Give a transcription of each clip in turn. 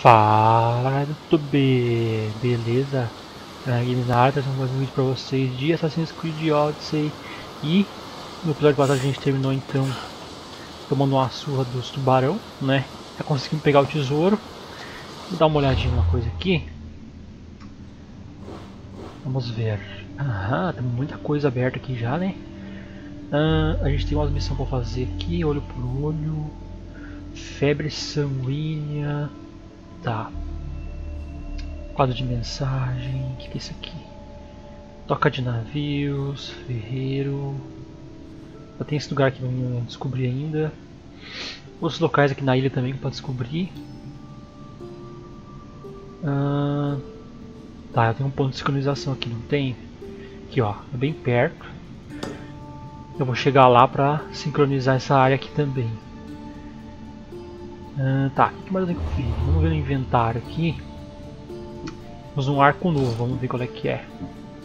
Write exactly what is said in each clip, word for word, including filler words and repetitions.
Fala, tudo bem? Beleza? Games na área, trazendo mais um vídeo pra vocês de Assassin's Creed Odyssey. E no episódio passado a gente terminou então tomando uma surra dos tubarão, né? Já conseguimos pegar o tesouro. Vou dar uma olhadinha numa coisa aqui. Vamos ver. Aham, tem muita coisa aberta aqui já, né? Ah, a gente tem umas missões pra fazer aqui, olho por olho. Febre sanguínea. Tá. Quadro de mensagem. O que, que é isso aqui? Toca de navios. Ferreiro. Já tem esse lugar aqui que eu não descobri ainda. Outros locais aqui na ilha também para descobrir. Ah, tá, tem um ponto de sincronização aqui, não tem? Aqui ó, é bem perto. Eu vou chegar lá para sincronizar essa área aqui também. Ah, tá, o que mais eu tenho que ver? Vamos ver no inventário aqui. Temos um arco novo, vamos ver qual é que é.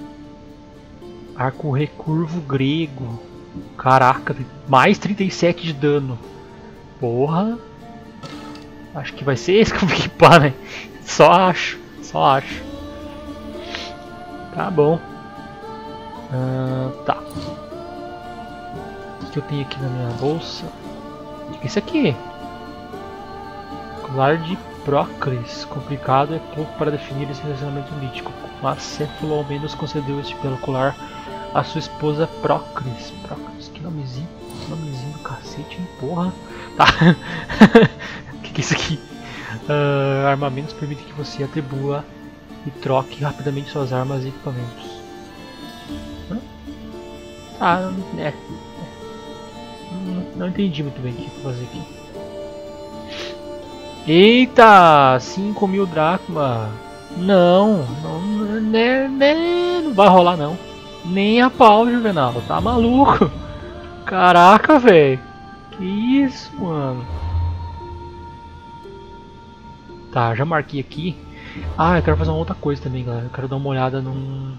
Arco recurvo grego. Caraca, mais trinta e sete de dano. Porra. Acho que vai ser esse que eu vou equipar, né? Só acho, só acho. Tá bom. Ah, tá. O que eu tenho aqui na minha bolsa? O que é isso aqui? Colar de Procris. Complicado é pouco para definir esse relacionamento mítico, mas Céfalo ao menos concedeu este belo colar a sua esposa Procris. Procris, que nomezinho, que nomezinho do cacete, hein? Porra. Tá. O que, que é isso aqui? Uh, armamentos permite que você atribua e troque rapidamente suas armas e equipamentos. Hã? Ah, é. é. Não, não entendi muito bem o que vou fazer aqui. Eita! cinco mil dracma! Não, não, né, né, não vai rolar não. Nem a pau, Juvenal, tá maluco? Caraca, velho! Que isso, mano? Tá, já marquei aqui. Ah, eu quero fazer uma outra coisa também, galera. Eu quero dar uma olhada num...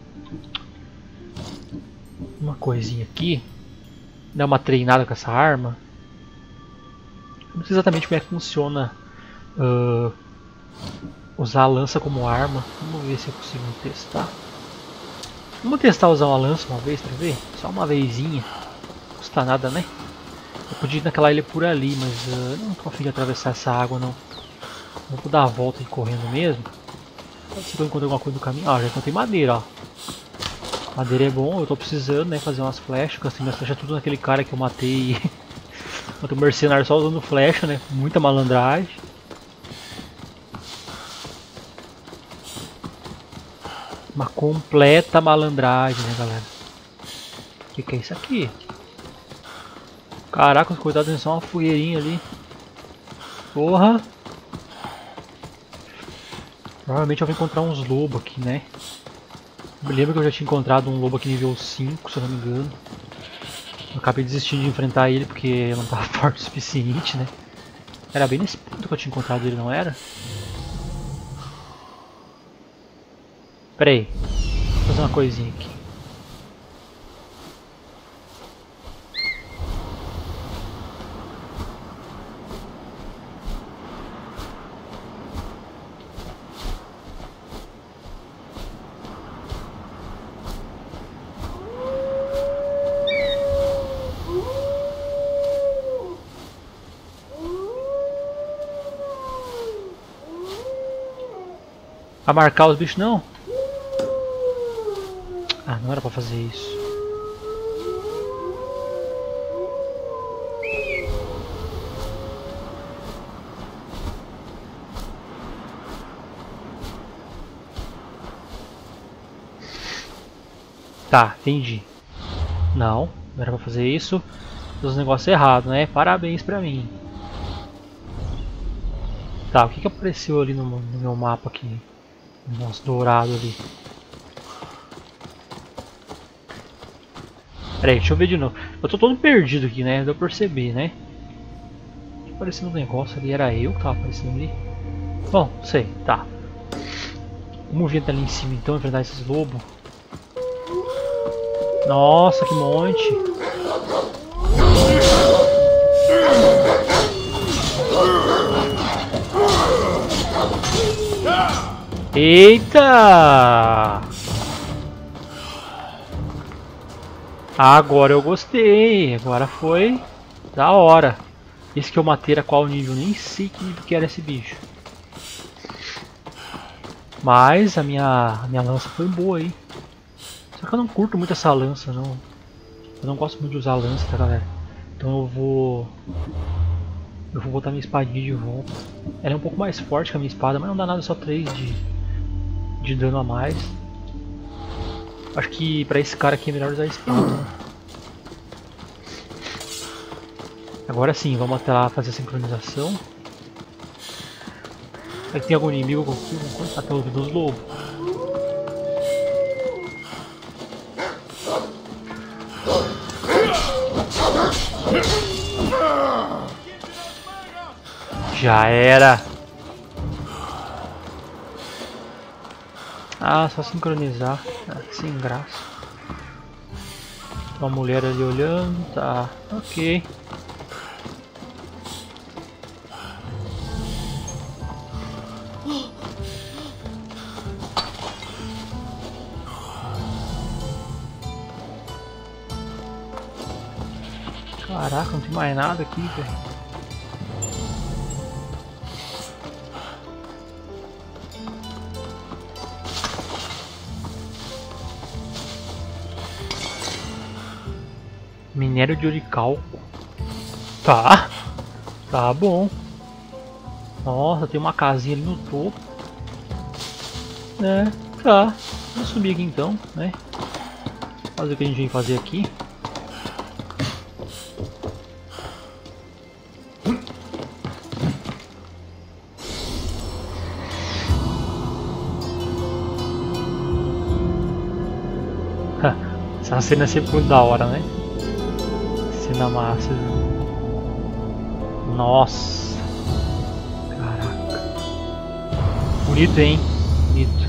uma coisinha aqui. Dar uma treinada com essa arma. Não sei exatamente como é que funciona uh, usar a lança como arma. Vamos ver se eu consigo testar. Vamos testar usar uma lança uma vez pra ver? Só uma vezinha. Não custa nada, né? Eu podia ir naquela ilha por ali, mas uh, não tô a fim de atravessar essa água não. Vou dar a volta e correndo mesmo. Pode ser que eu encontre alguma coisa no caminho. Ah, já encontrei madeira, ó. Madeira é bom, eu tô precisando, né, fazer umas flechas. Gastei minhas flechas tudo naquele cara que eu matei. Matei o mercenário só usando flecha, né? Muita malandragem. Uma completa malandragem, né, galera? O que, que é isso aqui? Caraca, os coitados tem só uma fogueirinha ali. Porra! Provavelmente eu vou encontrar uns lobos aqui, né? Eu me lembro que eu já tinha encontrado um lobo aqui nível cinco, se eu não me engano. Eu acabei desistindo de enfrentar ele porque eu não estava forte o suficiente, né? Era bem nesse ponto que eu tinha encontrado ele, não era? Pera aí. Vou fazer uma coisinha aqui. A marcar os bichos não? Ah, não era pra fazer isso. Tá, entendi. Não, não era pra fazer isso. Fiz os negócios errados, né? Parabéns pra mim. Tá, o que que apareceu ali no, no meu mapa aqui? Nossa, dourado ali. Pera aí, deixa eu ver de novo. Eu tô todo perdido aqui, né? Deu pra perceber, né? Aparecendo um negócio ali, era eu que tava aparecendo ali? Bom, sei, tá. Vamos vir ali em cima então, enfrentar esses lobos. Nossa, que monte! Eita! Agora eu gostei. Agora foi da hora. Esse que eu matei era qual nível? Nem sei que nível que era esse bicho. Mas a minha, a minha lança foi boa aí. Só que eu não curto muito essa lança, não. Eu não gosto muito de usar lança, tá, galera? Então eu vou... Eu vou botar minha espadinha de volta. Ela é um pouco mais forte que a minha espada, mas não dá nada, só três de, de dano a mais. Acho que pra esse cara aqui é melhor usar a espada, né? Agora sim, vamos até lá fazer a sincronização. Será que tem algum inimigo com até o dos lobos? Já era! Ah, só sincronizar. Ah, sem graça. Uma mulher ali olhando, tá. Ok. Caraca, não tem mais nada aqui, velho. Minério de oricalco. Tá. Tá bom. Nossa, tem uma casinha ali no topo. É, tá. Vamos subir aqui então, né? Fazer o que a gente vem fazer aqui. Essa cena é sempre muito da hora, né? Cena massa. Nossa. Caraca. Bonito, hein? Bonito.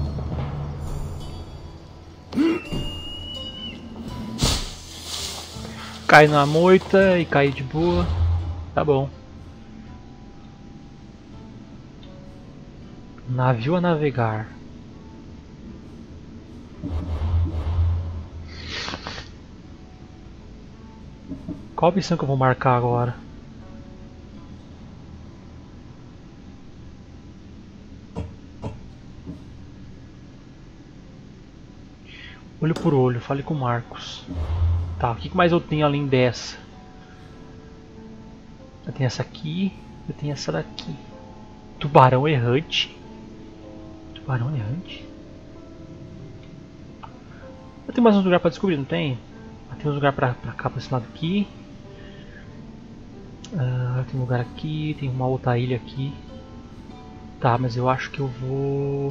Cai na moita e cai de boa. Tá bom. Navio a navegar. Qual a opção que eu vou marcar agora? Olho por olho, fale com o Marcos. Tá, o que mais eu tenho além dessa? Eu tenho essa aqui, eu tenho essa daqui. Tubarão errante. Tubarão errante? Eu tenho mais um lugar pra descobrir, não tem? Tem um lugar pra, pra cá, pra esse lado aqui. Uh, tem um lugar aqui, tem uma outra ilha aqui. Tá, mas eu acho que eu vou...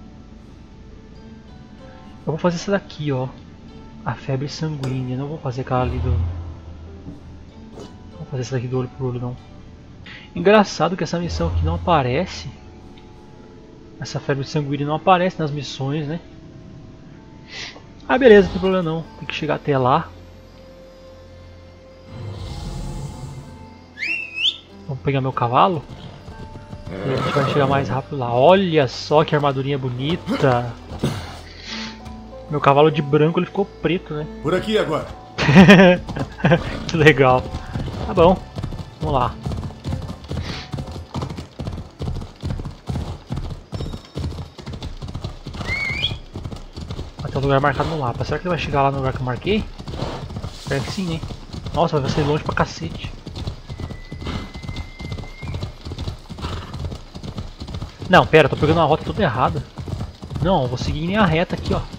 Eu vou fazer essa daqui, ó. A febre sanguínea. Não vou fazer aquela ali do... Não vou fazer essa daqui do olho por olho, não. Engraçado que essa missão aqui não aparece. Essa febre sanguínea não aparece nas missões, né? Ah, beleza, não tem problema não. Tem que chegar até lá. Vamos pegar meu cavalo. E a gente vai chegar mais rápido lá. Olha só que armadurinha bonita. Meu cavalo de branco ele ficou preto, né? Por aqui agora. Que legal. Tá bom. Vamos lá. Vai ter um lugar marcado no mapa. Será que ele vai chegar lá no lugar que eu marquei? Espero que sim, né? Nossa, vai ser longe pra cacete. Não, pera, tô pegando uma rota toda errada. Não, vou seguir em linha reta aqui, ó.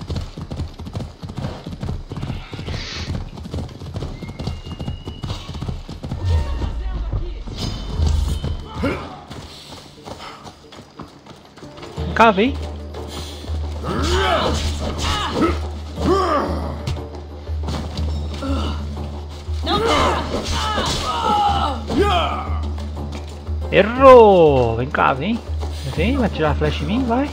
Vem cá, vem. Errou! Vem cá, vem. Vem, vai tirar a flecha em mim, vai.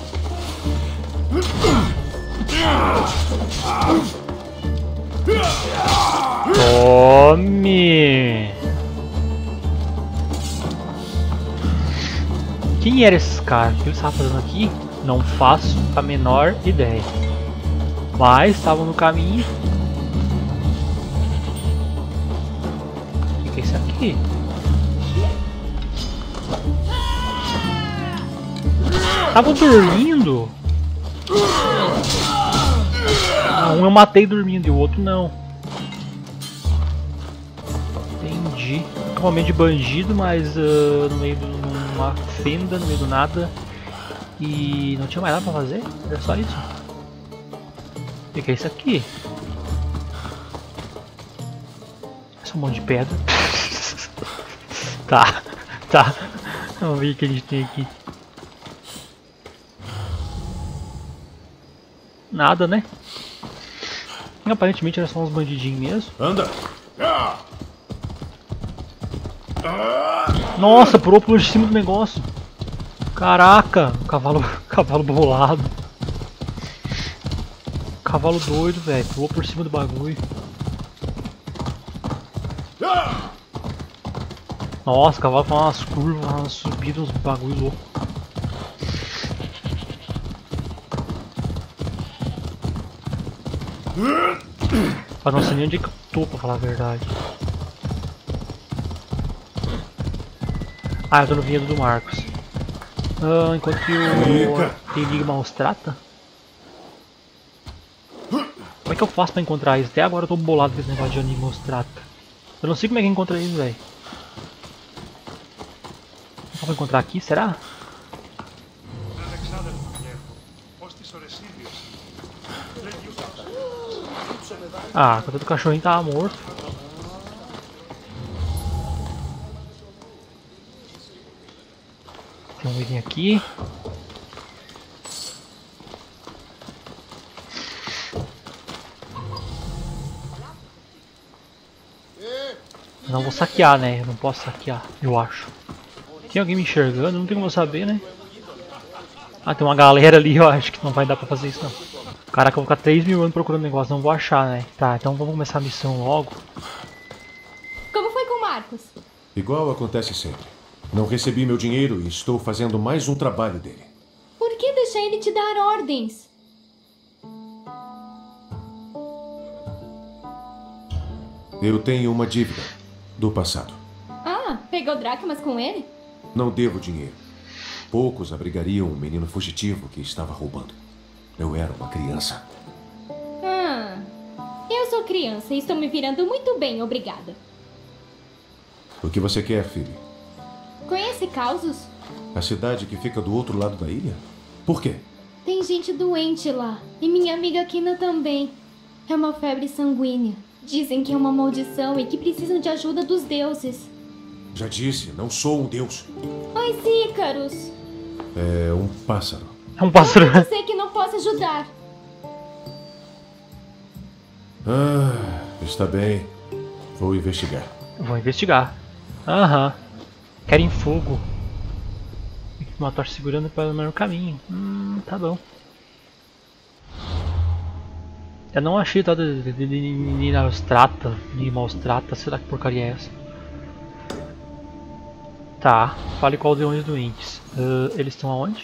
Tome! Quem era esses caras? O que eles estavam fazendo aqui? Não faço a menor ideia. Mas estavam no caminho. O que, que é isso aqui? Estavam dormindo? Ah, um eu matei dormindo e o outro não. Entendi. Acampamento de bandido, mas uh, no meio de uma fenda, no meio do nada. E não tinha mais nada pra fazer? Era só isso? O que é isso aqui? É só um monte de pedra. Tá, tá. Vamos ver o que a gente tem aqui. Nada, né? Aparentemente era só uns bandidinhos mesmo. Anda! Nossa, pulou por cima do negócio. Caraca, cavalo, cavalo bolado. Cavalo doido, velho. Pulou por cima do bagulho. Nossa, o cavalo faz umas curvas, umas subidas, uns bagulho louco. Eu não sei nem onde é que eu tô, pra falar a verdade. Ah, eu tô no vinhedo do Marcos. Ah, enquanto que o tem Enigma os trata. Como é que eu faço pra encontrar isso? Até agora eu tô bolado com esse negócio de Enigma os trata. Eu não sei como é que encontra isso, velho. Só pra encontrar aqui, será? Ah, quando o cachorrinho tava morto. Tem um item aqui. Eu não vou saquear, né? Eu não posso saquear, eu acho. Tem alguém me enxergando? Não tem como eu saber, né? Ah, tem uma galera ali, eu acho que não vai dar pra fazer isso não. Caraca, eu vou ficar três mil anos procurando negócio, não vou achar, né? Tá, então vamos começar a missão logo. Como foi com o Marcos? Igual acontece sempre. Não recebi meu dinheiro e estou fazendo mais um trabalho dele. Por que deixar ele te dar ordens? Eu tenho uma dívida do passado. Ah, pegou dracmas com ele? Não devo dinheiro. Poucos abrigariam um menino fugitivo que estava roubando. Eu era uma criança. Ah, eu sou criança e estou me virando muito bem, obrigada. O que você quer, filho? Conhece Causos? A cidade que fica do outro lado da ilha? Por quê? Tem gente doente lá. E minha amiga Kina também. É uma febre sanguínea. Dizem que é uma maldição e que precisam de ajuda dos deuses. Já disse, não sou um deus. Os Ícaros. É um pássaro. É um pássaro. Eu sei que não posso ajudar. Ah, está bem. Vou investigar. Vou investigar. Aham. Querem fogo. Tem que uma tocha segurando para o melhor caminho. Hum, tá bom. Eu não achei tal de Ninaostrata, Nimalstrata, sei lá que porcaria é essa. Tá, fale qual Aldeões Doentes. Uh, eles estão aonde?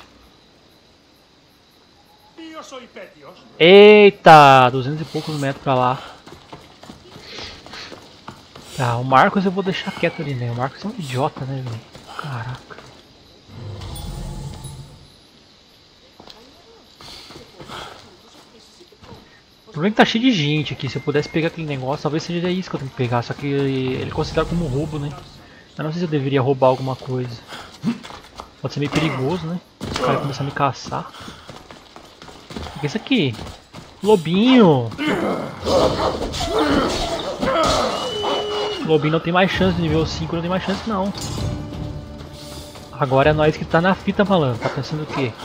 Eita, duzentos e poucos metros pra lá. Tá, o Marcos eu vou deixar quieto ali, né? O Marcos é um idiota, né, velho? Caraca. O problema é que tá cheio de gente aqui. Se eu pudesse pegar aquele negócio, talvez seja isso que eu tenho que pegar. Só que ele é considerado como roubo, né? Eu não sei se eu deveria roubar alguma coisa. Pode ser meio perigoso, né? Os caras começarem a me caçar. O que é isso aqui? Lobinho! Lobinho não tem mais chance, nível cinco não tem mais chance não. Agora é nós que tá na fita, malandro. Tá pensando o quê?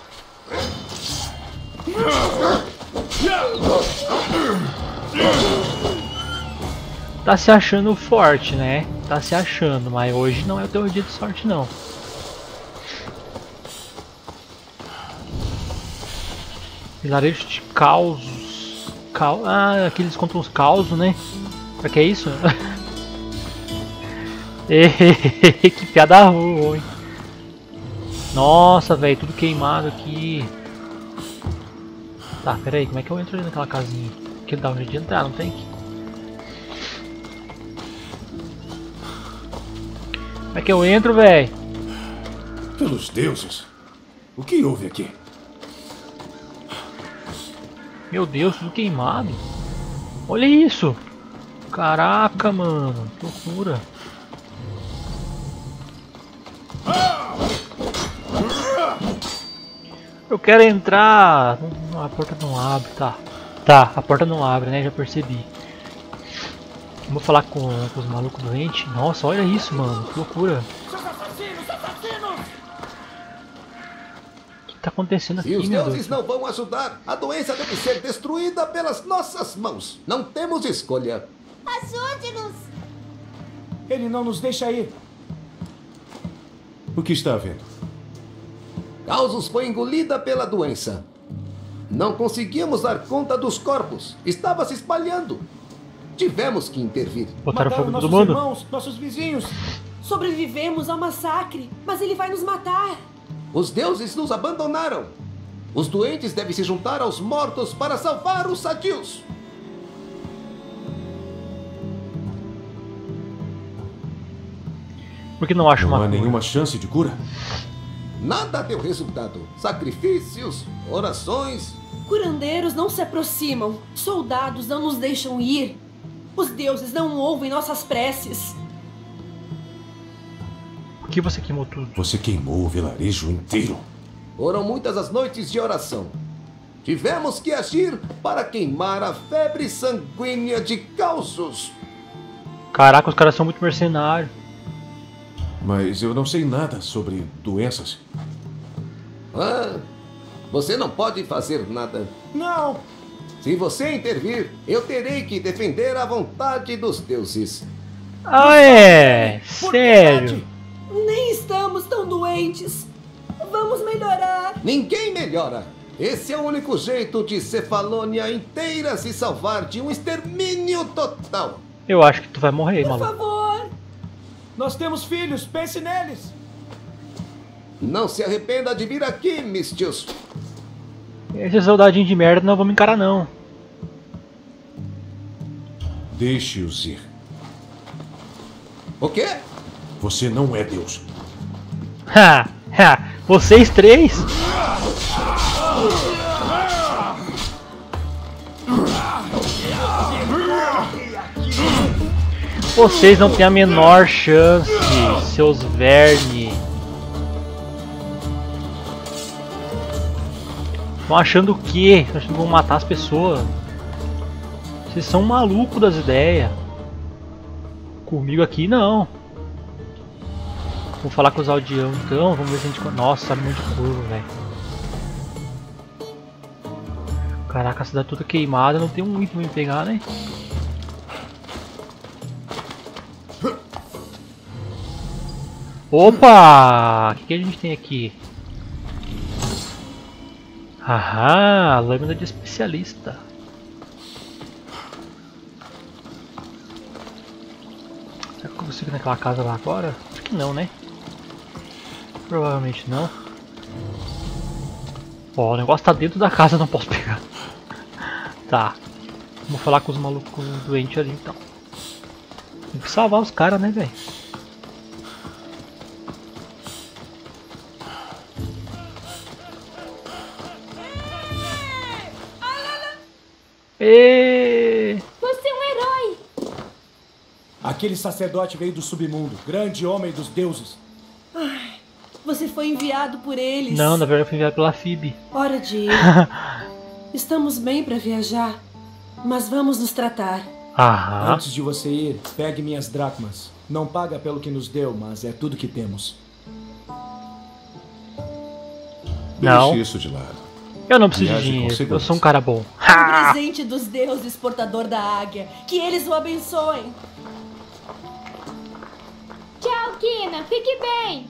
Tá se achando forte, né? Tá se achando, mas hoje não é o teu dia de sorte não. Vilarejo de causos. Cal... Ah, aqueles contra os causos, né? Pra que é isso? Que piada ruim. Nossa, velho, tudo queimado aqui. Tá, pera aí, como é que eu entro ali naquela casinha? Que dá um jeito de entrar, não tem? Como é que eu entro, velho? Pelos deuses. O que houve aqui? Meu Deus, tudo queimado. Olha isso. Caraca, mano. Que loucura. Eu quero entrar. A porta não abre, tá. Tá, a porta não abre, né? Já percebi. Vamos falar com, com os malucos doentes. Nossa, olha isso, mano. Que loucura. O que tá acontecendo aqui, E os meu deuses Deus? não vão ajudar. A doença deve ser destruída pelas nossas mãos. Não temos escolha. Ajude-nos! Ele não nos deixa ir. O que está havendo? Causos foi engolida pela doença. Não conseguíamos dar conta dos corpos. Estava se espalhando. Tivemos que intervir. Botaram fogo em todo nossos mundo? irmãos, nossos vizinhos. Sobrevivemos ao massacre, mas ele vai nos matar. Os deuses nos abandonaram. Os doentes devem se juntar aos mortos para salvar os sadios. Por que não acho uma Não há cura? nenhuma chance de cura? Nada deu resultado. Sacrifícios, orações. Curandeiros não se aproximam. Soldados não nos deixam ir. Os deuses não ouvem nossas preces. Por que você queimou tudo? Você queimou o vilarejo inteiro. Foram muitas as noites de oração. Tivemos que agir para queimar a febre sanguínea de Causos. Caraca, os caras são muito mercenários. Mas eu não sei nada sobre doenças. Ah, você não pode fazer nada. Não! Se você intervir, eu terei que defender a vontade dos deuses. Ah, é? Por Sério? piedade. Nem estamos tão doentes. Vamos melhorar. Ninguém melhora. Esse é o único jeito de Cefalônia inteira se salvar de um extermínio total. Eu acho que tu vai morrer, Por maluco. favor. Nós temos filhos, pense neles. Não se arrependa de vir aqui, Mistios. Esses soldadinhos de merda não vão me encarar, não. Deixe-os ir. O quê? Você não é Deus. Ha, ha, vocês três? Vocês não têm a menor chance, seus vermes. Estão achando o quê? Estão achando que vão matar as pessoas? Vocês são malucos das ideias. Comigo aqui não. Vou falar com os aldeão então, vamos ver se a gente... Nossa, sabe muito de curva, velho. Caraca, a cidade toda queimada, não tem um item pra me pegar, né? Opa! O que, que a gente tem aqui? Aham, lâmina de especialista. Será que eu consigo ir naquela casa lá agora? Acho que não, né? Provavelmente não. Ó, o negócio tá dentro da casa, não posso pegar. Tá. Vamos falar com os malucos doentes ali então. Tem que salvar os caras, né, velho? E... Você é um herói! Aquele sacerdote veio do submundo, grande homem dos deuses. Você foi enviado por eles. Não, na verdade eu fui enviado pela Phoebe. Hora de ir. Estamos bem para viajar, mas vamos nos tratar. Aham. Antes de você ir, pegue minhas dracmas. Não paga pelo que nos deu, mas é tudo que temos. Não. Deixe isso de lado. Eu não preciso de Viaje com dinheiro, eu segurança. sou um cara bom. Um presente dos deuses, portador da águia. Que eles o abençoem. Tchau, Kina! Fique bem!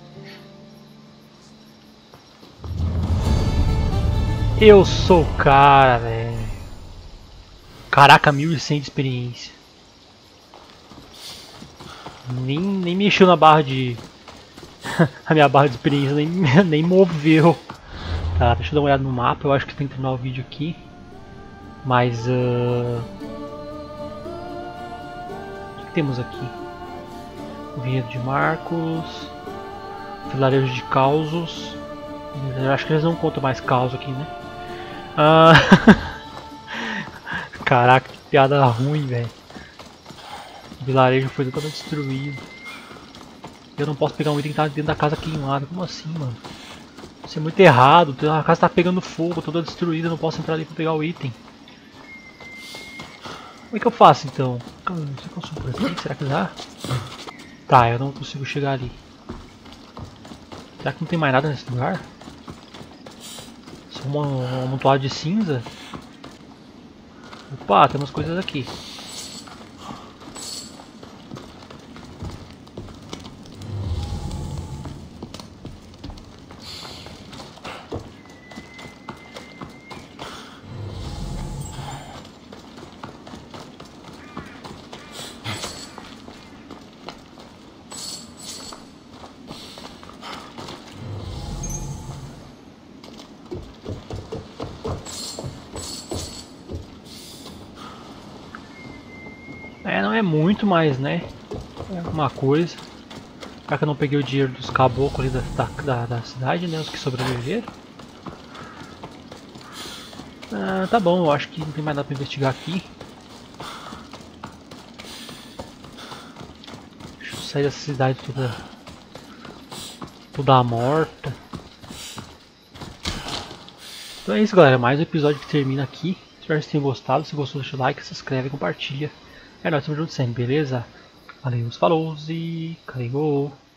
Eu sou o cara, velho. Caraca, mil e cem de experiência. Nem, nem mexeu na barra de... a minha barra de experiência nem, nem moveu. Tá, deixa eu dar uma olhada no mapa, eu acho que tem que terminar o vídeo aqui. Mas... Uh... o que temos aqui? Vinhedo de Marcos... Vilarejo de Causos... Eu acho que eles não contam mais caos aqui, né? Ah... Caraca, que piada ruim, velho. O vilarejo foi totalmente destruído. Eu não posso pegar um item que tá dentro da casa queimada. Como assim, mano? Isso é muito errado. A casa tá pegando fogo, toda destruída. Eu não posso entrar ali pra pegar o item. Como é que eu faço então? Será que eu subo por aqui? Será que dá? Tá, eu não consigo chegar ali. Será que não tem mais nada nesse lugar? Só uma, uma amontoada de cinza? Opa, tem umas coisas aqui. É, não é muito, mas né, é uma coisa. Já que eu não peguei o dinheiro dos caboclos ali da, da, da cidade, né, os que sobreviveram. Ah, tá bom, eu acho que não tem mais nada pra investigar aqui. Deixa eu sair dessa cidade toda, toda morta. Então é isso, galera, mais um episódio que termina aqui. Espero que vocês tenham gostado. Se gostou, deixa o like, se inscreve e compartilha. É nóis, tamo junto sempre, beleza? Valeu, falou e caiu.